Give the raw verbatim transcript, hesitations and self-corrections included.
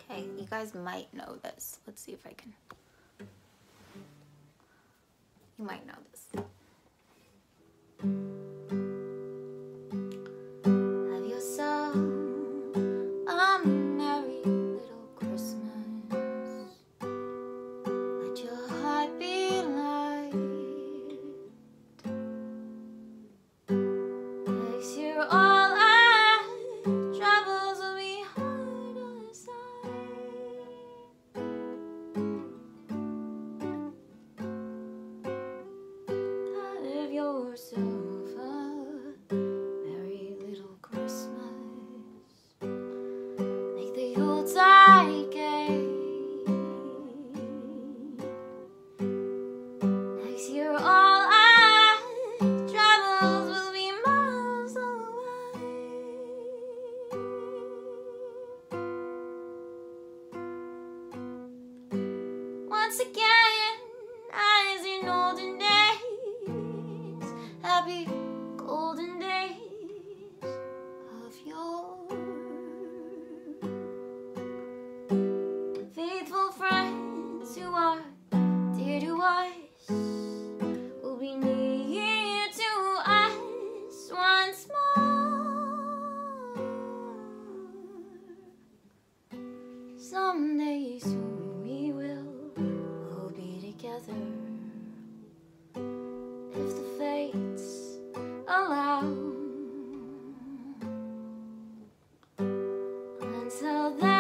Okay, you guys might know this. Let's see if I can. You might know this. Have yourself a merry little Christmas. Let your heart be light. Next year all our troubles will be hard aside. Have yourself a merry little Christmas. Make the Yuletide gay. Next year all our troubles will be miles away. Once again, as in olden days, happy golden days of yore. Faithful friends who are dear to us will be near to us once more. Someday soon we will all be together, if the fates allow. Until then,